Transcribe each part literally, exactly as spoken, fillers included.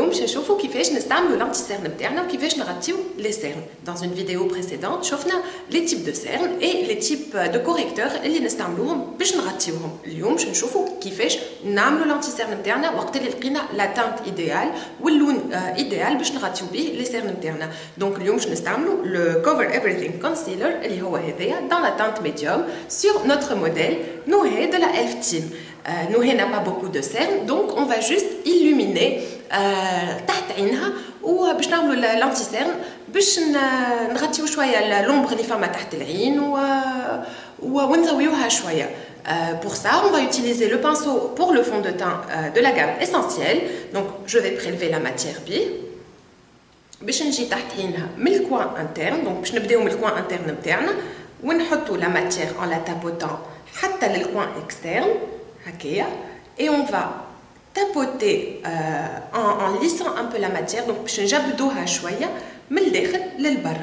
باش نشوفوا كيفاش نستعملوا لانتي سيرن نتاعنا وكيفاش نغطيو لي سيرن. Dans une vidéo précédente شفنا les types de cernes et les types de correcteurs اللي نستعملوهم باش نغطيوهم. اليوم باش نشوفوا كيفاش نعملوا لانتي سيرن نتاعنا وقت اللي لقينا لا تانت ايديال واللون ايديال باش نغطيو به لي سيرن نتاعنا. دونك اليوم باش نستعملوا le cover everything concealer اللي هو هذايا dans la teinte médium sur notre modèle Nohé de la Elf Team. Euh, Nohé n'a pas beaucoup de cernes, donc on va juste illuminer تحت عينها وباش نعملوا لانتي سيرن باش نغطيو شويه l'ombre اللي فما تحت العين و ونزويوها شويه. Euh, pour ça, on va utiliser le pinceau pour le fond de teint euh, de la gamme essentielle. Donc, je vais prélever la matière B. باش نجي تحت عينها من الكوان interne. Donc, باش نبداو من الكوان interne نتاعنا ونحطوا la matière en la tapotant حتى للكوان externe. هكايا. Et on va tapoter euh, en, en lissant un peu la matière. Donc, باش نجبدوها شويه من الداخل للبرا.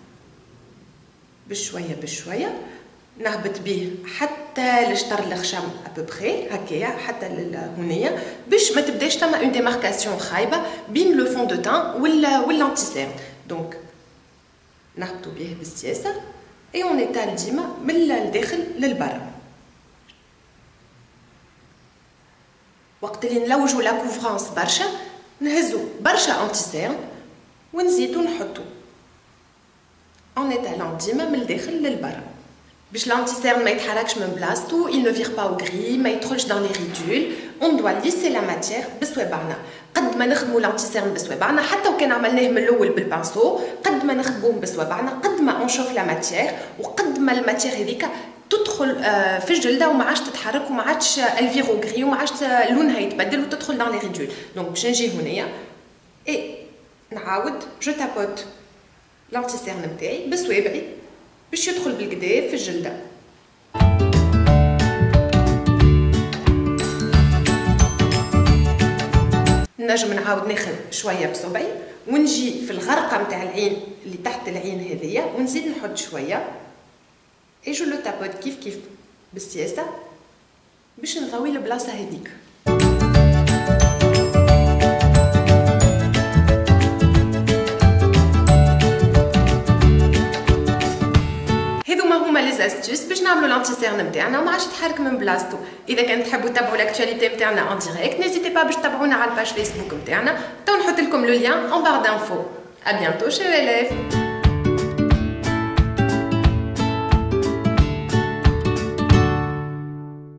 بشويه بشويه. نهبط به حتى لشطر الخشم ابوبخي هكايا حتى لهنايا باش ما تبداش تما اون ديماركاسيون خايبه بين لو فون دو تان ولا والانتي سيرن. دونك نهبطوا به بالسياسه اي اون ايتال ديما من الداخل للبرا. وقت اللي نلوجوا لا كوفرانس برشا نهزوا برشا انتي سيرن ونزيدوا نحطوا اون ايتالون ديما من الداخل للبرا باش l'anti cerne ما يتحركش من بلاصتو. il ne vire pas au gris ما يدخلش dans les ridules. on doit lisser la matière بصوابعنا. قد ما نخدموا l'anti cerne بصوابعنا حتى وكان عملناه من الاول بالبانسو قد ما نخدموه بصوابعنا قد ما اونشوف لا ماتيير وقد ما الماتيير هذيك تدخل في الجلده وما عادش تتحرك وما عادش الفيرو غري وما عادش لونها يتبدل وتدخل dans les ridules. دونك باش نجي هنايا اي نعاود جو تابوت l'anti cerne نتاعي بصوابعي باش يدخل بالكدا في الجلده. نجم نعاود ناخذ شويه بصبعي ونجي في الغرقه نتاع العين اللي تحت العين هذيا ونزيد نحط شويه اي جو لو تابوت كيف كيف بالسياسه باش نغوي البلاصه هذيك. استيوس باش نعملوا لانتي سيرن نتاعنا وما عادش يتحرك من بلاصتو. اذا كان تحبوا تتابعوا لاكtualité نتاعنا اون ديريكت نيزيتي با باش تتابعونا على الباج فيسبوك نتاعنا. تو نحط لكم لو لين اون بار دانفو. ا بيانتو شير ليليف.